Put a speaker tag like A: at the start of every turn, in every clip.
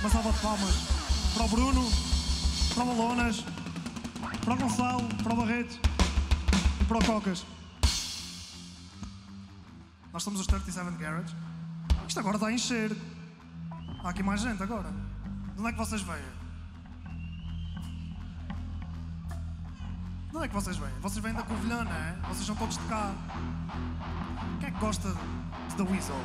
A: Uma salva de palmas para o Bruno, para o Balonas, para o Gonçalo, para o Barreto e para o Cocas. Nós somos os 37 Garage. Isto agora está a encher. Há aqui mais gente agora. De onde é que vocês vêm? De onde é que vocês vêm? Vocês vêm da Covilhã, não é? Vocês são todos de cá. Quem é que gosta de The Weasel?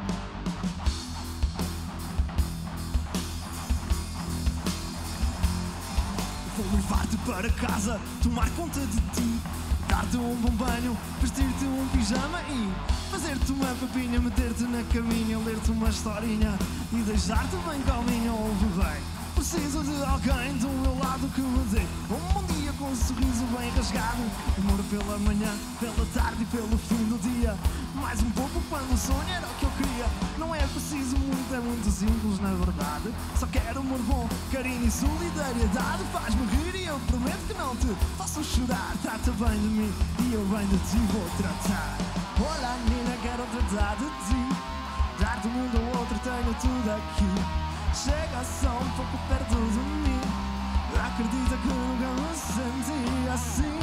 A: Vou levar-te para casa, tomar conta de ti, dar-te um bom banho, vestir-te um pijama e fazer-te uma papinha, meter-te na caminha, ler-te uma historinha e deixar-te bem calminha. Ouve bem, preciso de alguém do meu lado que me dê um bom dia com um sorriso bem rasgado, amor pela manhã, pela tarde e pelo fim do dia. Mais um pouco quando o sonho era o que eu queria. Não é preciso muito, é muito simples na verdade. Só quero amor bom, carinho e solidariedade. Faz-me rir e eu prometo que não te faço chorar. Trata bem de mim e eu bem de ti vou tratar. Olha menina, quero tratar de ti, dar-te um mundo ao outro, tenho tudo aqui. Chega só um pouco perto de mim, acredita que nunca me senti assim.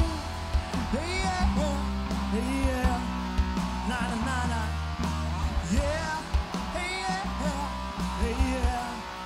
A: Yeah, yeah. Na na na na, yeah, yeah, yeah,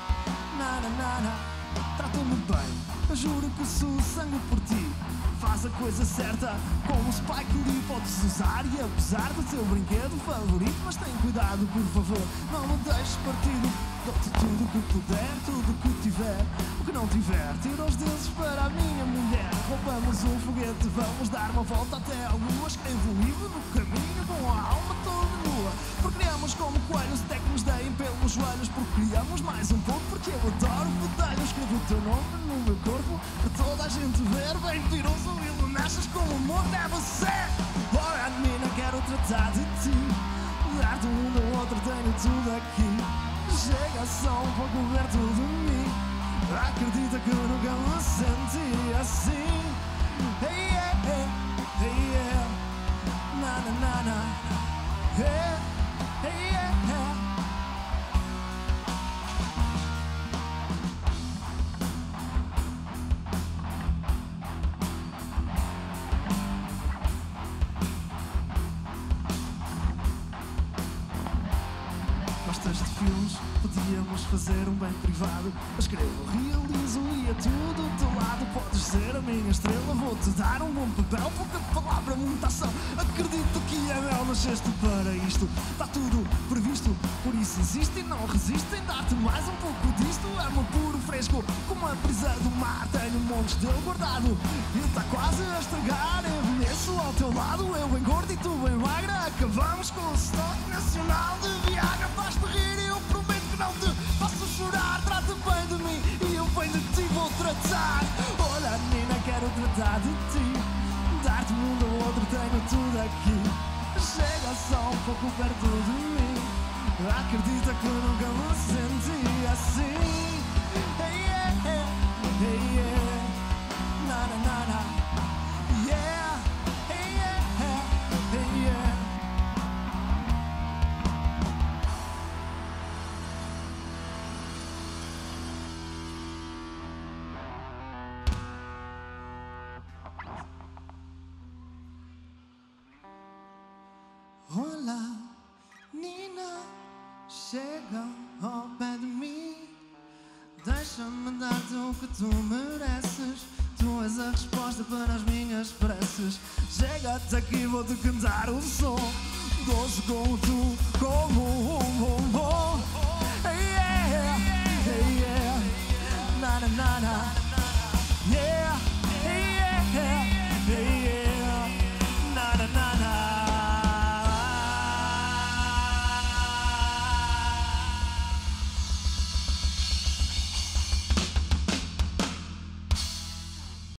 A: na na na na. Trata-me bem, eu juro que sou sangue por ti. Faz a coisa certa, como o Spike Lee podes usar e abusar do teu brinquedo favorito. Mas tem cuidado, por favor, não me deixes partido. Dou-te tudo o que puder, tudo o que tiver. O que não tiver, tira os deuses para a minha mulher. Roubamos um foguete, vamos dar uma volta até a lua. Escrevo um livro no caminho com a alma toda nua. Porque criamos como coelhos até que nos deem pelos joelhos. Porque criamos mais um pouco, porque eu adoro botelho. Escrevo o teu nome no meu corpo para toda a gente ver. Bem viroso e lunaches como o amor deve ser. Olha menina, quero tratar de ti, dar-te um mundo ao outro, tenho tudo aqui. Chega só um pouco perto de mim, acredita que eu nunca me senti assim. Hey, yeah, hey, yeah. Na na na na, hey, hey, yeah. Gostas de filmes? Podíamos fazer um bem privado. Eu escrevo, realizo e é tudo do teu lado. Podes ser a minha estrela, vou-te dar um bom papel. Pouca palavra, muita ação. Acredito que é mel, nasceste para isto. Está tudo previsto, por isso insiste e não resiste em dar-te mais um pouco disto. Amor puro, fresco, como a brisa do mar. Tenho montes dele guardado e está quase a estragar. Envelheço ao teu lado, eu engordo e tu bem magra. Acabamos com o estoque nacional de Viagra. Faz-te rir e eu prometo que não te faço chorar. Trata bem de mim e eu bem de ti vou tratar. Olha menina, quero tratar de ti, dar-te um mundo ao outro, tenho tudo aqui. Chega só um pouco perto de mim, acredita que nunca me senti assim. Hey, yeah, hey, yeah. Na na na na, yeah, hey, yeah, hey, yeah. Olá, Nina, chega ao pé de mim. Deixa-me dar-te o que tu mereces. Tu és a resposta para as minhas preces. Chega-te aqui, vou-te cantar um som doce como tu, como um bombom. Yeah, yeah, na na na na, yeah.